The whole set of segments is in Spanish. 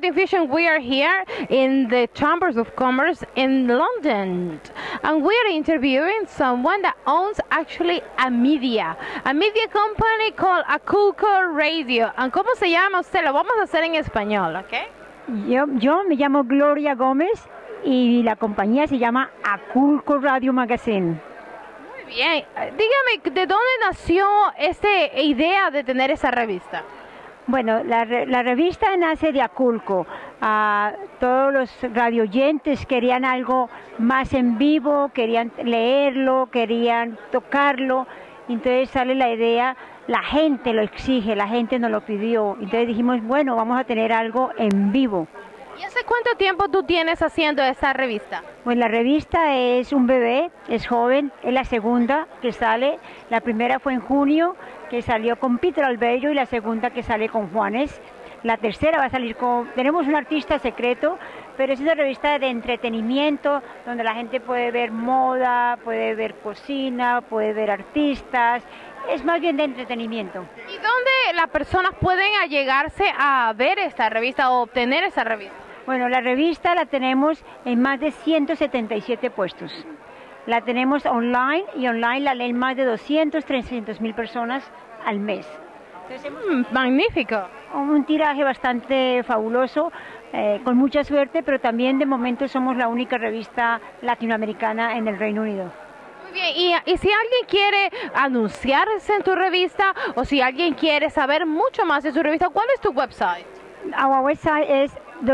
Art in Fusion, we are here in the Chambers of Commerce in London, and we are interviewing someone that owns actually a media company called Aculco Radio. And ¿cómo se llama usted? Lo vamos a hacer en español, ¿ok? Yo me llamo Gloria Gómez y la compañía se llama Aculco Radio Magazine. Muy bien. Dígame, ¿de dónde nació esta idea de tener esa revista? Bueno, la revista nace de Aculco. Todos los radioyentes querían algo más en vivo, querían leerlo, querían tocarlo. Entonces sale la idea, la gente lo exige, la gente nos lo pidió. Entonces dijimos, bueno, vamos a tener algo en vivo. ¿Y hace cuánto tiempo tú tienes haciendo esa revista? Pues la revista es un bebé, es joven, es la segunda que sale. La primera fue en junio, que salió con Peter Albello, y la segunda que sale con Juanes. La tercera va a salir con... Tenemos un artista secreto, pero es una revista de entretenimiento, donde la gente puede ver moda, puede ver cocina, puede ver artistas. Es más bien de entretenimiento. ¿Y dónde las personas pueden allegarse a ver esta revista o obtener esa revista? Bueno, la revista la tenemos en más de 177 puestos. La tenemos online, y online la leen más de 300.000 personas al mes. Entonces, magnífico. Un tiraje bastante fabuloso, con mucha suerte, pero también de momento somos la única revista latinoamericana en el Reino Unido. Muy bien, y si alguien quiere anunciarse en tu revista, o si alguien quiere saber mucho más de su revista, ¿cuál es tu website? Our website es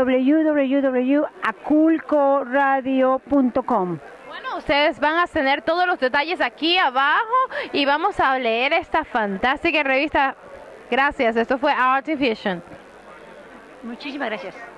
www.aculcoradio.com. Bueno, ustedes van a tener todos los detalles aquí abajo y vamos a leer esta fantástica revista. Gracias, esto fue Art in Fusion. Muchísimas gracias.